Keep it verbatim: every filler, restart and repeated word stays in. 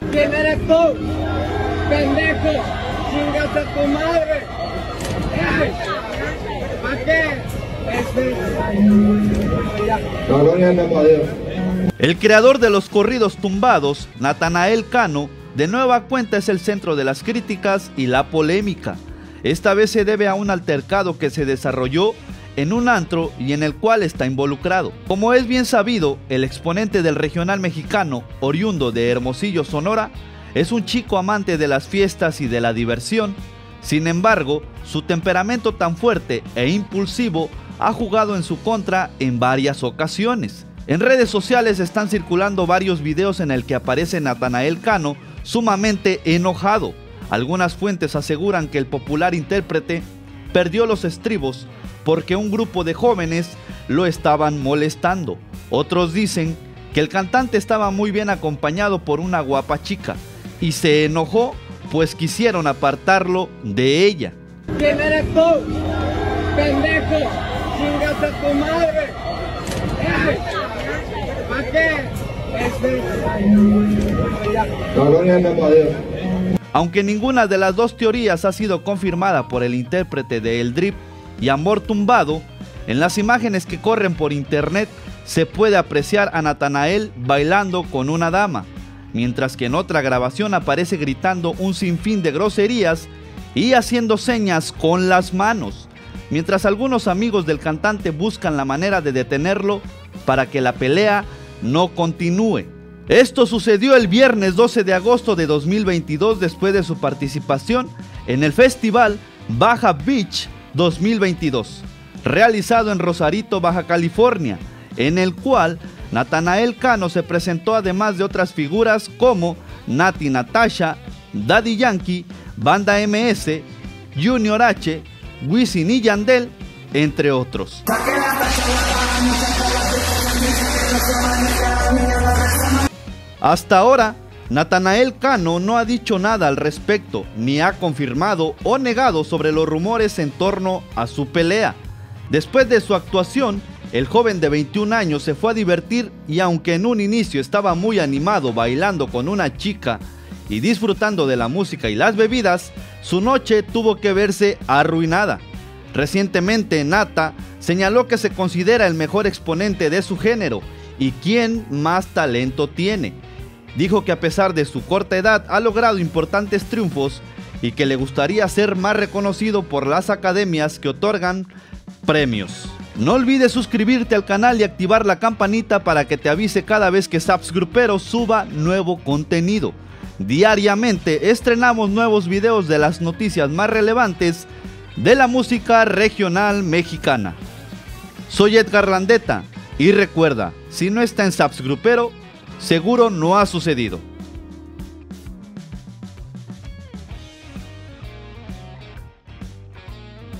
¿Quién eres tú? ¡Pendejo! ¡Chingas a tu madre! ¡Ay! ¿Para qué? El creador de los corridos tumbados, Natanael Cano, de nueva cuenta es el centro de las críticas y la polémica. Esta vez se debe a un altercado que se desarrolló en un antro y en el cual está involucrado. Como es bien sabido, el exponente del regional mexicano, oriundo de Hermosillo, Sonora, es un chico amante de las fiestas y de la diversión. Sin embargo, su temperamento tan fuerte e impulsivo ha jugado en su contra en varias ocasiones. En redes sociales están circulando varios videos en el que aparece Natanael Cano sumamente enojado. Algunas fuentes aseguran que el popular intérprete perdió los estribos porque un grupo de jóvenes lo estaban molestando. Otros dicen que el cantante estaba muy bien acompañado por una guapa chica y se enojó pues quisieron apartarlo de ella. ¿Quién eres tú? ¡Pendejo! ¡Chingas a tu madre! ¡Ay! ¿Para qué? Aunque ninguna de las dos teorías ha sido confirmada por el intérprete de El Drip y Amor Tumbado, en las imágenes que corren por internet se puede apreciar a Natanael bailando con una dama, mientras que en otra grabación aparece gritando un sinfín de groserías y haciendo señas con las manos, mientras algunos amigos del cantante buscan la manera de detenerlo para que la pelea no continúe. Esto sucedió el viernes doce de agosto de dos mil veintidós después de su participación en el festival Baja Beach dos mil veintidós, realizado en Rosarito, Baja California, en el cual Natanael Cano se presentó además de otras figuras como Nati Natasha, Daddy Yankee, Banda M S, Junior H, Wisin y Yandel, entre otros. Hasta ahora, Natanael Cano no ha dicho nada al respecto, ni ha confirmado o negado sobre los rumores en torno a su pelea. Después de su actuación, el joven de veintiún años se fue a divertir y aunque en un inicio estaba muy animado bailando con una chica y disfrutando de la música y las bebidas, su noche tuvo que verse arruinada. Recientemente, Nata señaló que se considera el mejor exponente de su género y quien más talento tiene. Dijo que a pesar de su corta edad ha logrado importantes triunfos y que le gustaría ser más reconocido por las academias que otorgan premios. No olvides suscribirte al canal y activar la campanita para que te avise cada vez que Saps Grupero suba nuevo contenido. Diariamente estrenamos nuevos videos de las noticias más relevantes de la música regional mexicana. Soy Edgar Landeta y recuerda, si no está en Saps Grupero, seguro no ha sucedido.